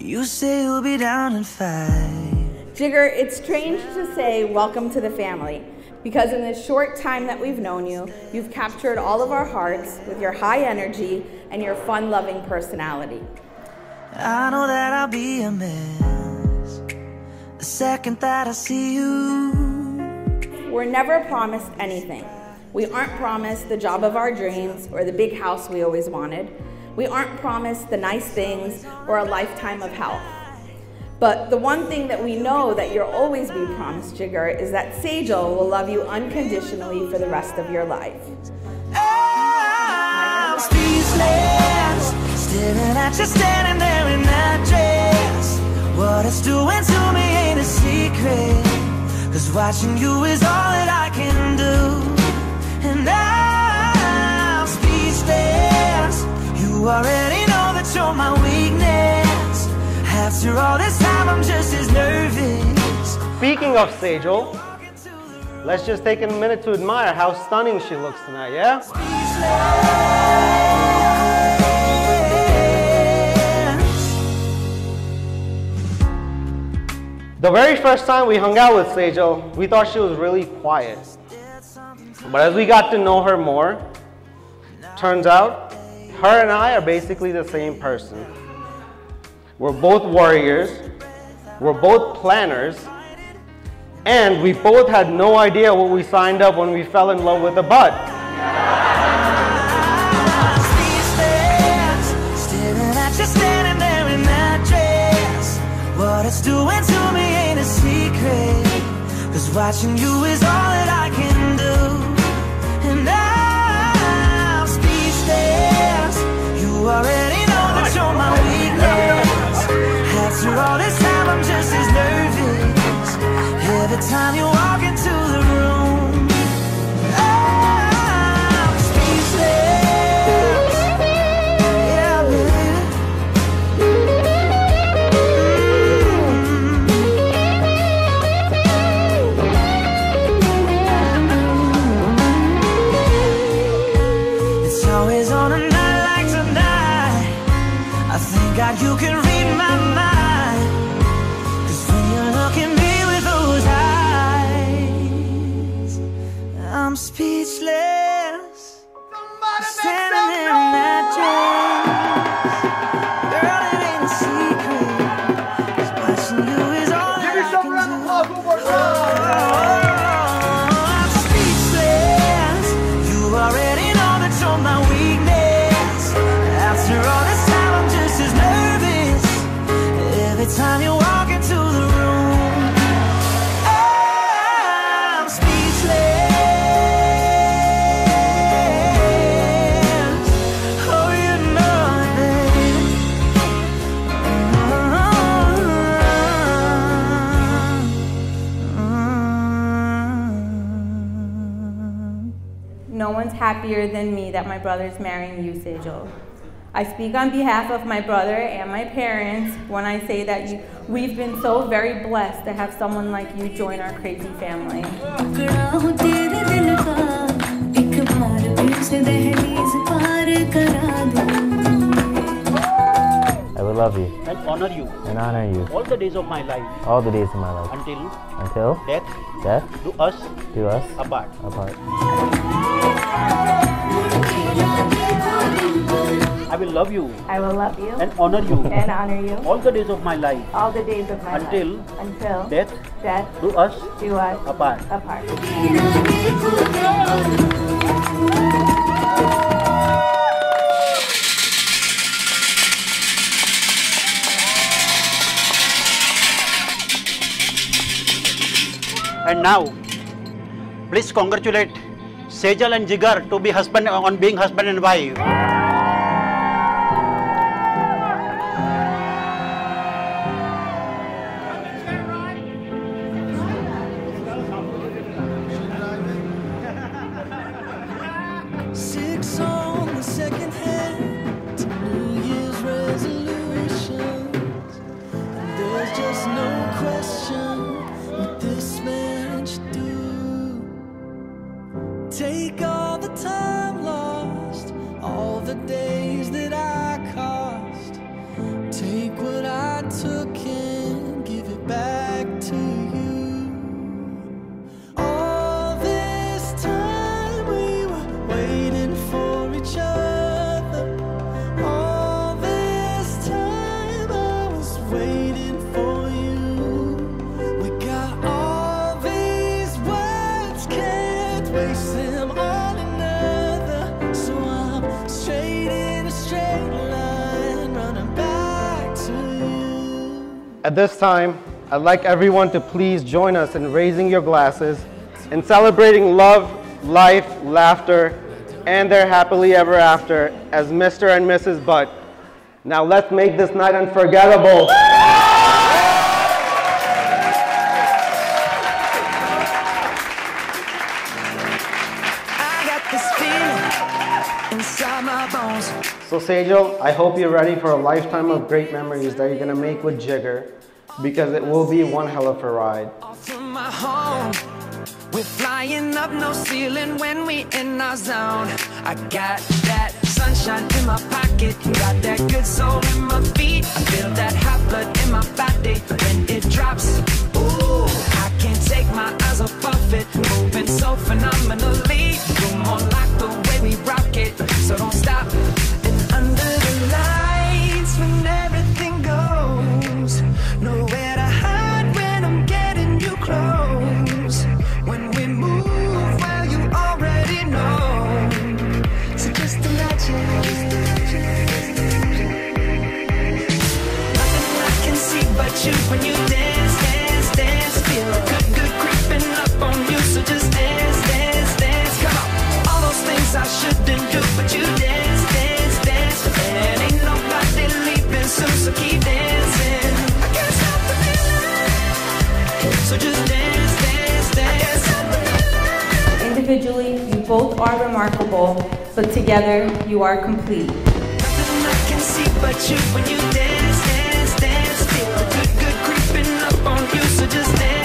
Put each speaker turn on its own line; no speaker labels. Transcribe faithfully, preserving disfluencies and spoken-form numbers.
You say you'll be down in five.
Jigger, it's strange to say welcome to the family, because in this short time that we've known you, you've captured all of our hearts with your high energy and your fun-loving personality.
I know that I'll be a mess the second that I see you.
We're never promised anything. We aren't promised the job of our dreams or the big house we always wanted. We aren't promised the nice things or a lifetime of health. But the one thing that we know that you'll always be promised, Jigger, is that Sejal will love you unconditionally for the rest of your life.
I'm speechless, staring at you standing there in that dress. What it's doing to me ain't a secret, 'cause watching you is all that I can do. And I'm speechless, you already know that you're my weakness. After all this time, I'm just as nervous.
Speaking of Sejal, let's just take a minute to admire how stunning she looks tonight, yeah? The very first time we hung out with Sejal, we thought she was really quiet. But as we got to know her more, turns out her and I are basically the same person. We're both warriors, we're both planners, and we both had no idea what we signed up when we fell in love with a bud.
What it's doing to me ain't a secret, 'cause watching you is all that I can do. And I'm speechless, you already know that you're my weakness. After all this time, I'm just as nervous every time you walk into the room. I'm speechless, yeah, baby. It's always on a night like tonight, I thank God you can read my mind, 'cause when you look at me with those eyes, I'm speechless. Standing there in that dress, girl, it ain't a secret, 'cause watching you is all that I can do. Oh, I'm speechless, you already know that you're my weakness. After all this time, I'm just as nervous every time you walk into the room. I'm speechless. Oh, you know it, baby.
No one's happier than me that my brother's marrying you, Sejal. I speak on behalf of my brother and my parents when I say that you, we've been so very blessed to have someone like you join our crazy family.
I will love you
and honor you
and honor you
all the days of my life
all the days of my life
until
until
death
death
do us
do us
apart.
apart.
I will love you
I will love you
and honor you
and honor you
all the days of my life
all the days of my
until
life until
death
death
do us
do us
apart.
apart.
And now, please congratulate Sejal and Jigar to be husband on being husband and wife.
Six on the second hand to New Year's resolutions, and there's just no question what this man should do. Take all the time lost, all the
At this time, I'd like everyone to please join us in raising your glasses and celebrating love, life, laughter, and their happily ever after as Mister and Missus Butt. Now let's make this night unforgettable. So Sejal, I hope you're ready for a lifetime of great memories that you're gonna make with Jigger, because it will be one hell of a ride.
We're flying up no ceiling when we in our zone. I got that sunshine in my pocket, got that good soul in my feet. I feel that hot blood in my body when it drops. Ooh, I can't take my eyes off of it, moving so phenomenally. You're more like the way we rock it, so don't stop. And under the lights when everything goes, nowhere to hide when I'm getting you close. When we move, well, you already know. So just imagine. Nothing I can see but you when you dance, dance, dance. Feel good, good creeping up on you. So just dance, dance, dance. Come on. All those things I shouldn't do, but you dance, dance, dance. And ain't nobody leaving soon, so keep dancing. I can't stop the feeling. So just dance, dance, dance.
Individually, you both are remarkable, but together, you are complete.
Nothing I can see but you when you dance, dance, dance. Feel the good, good creeping up on you, so just dance.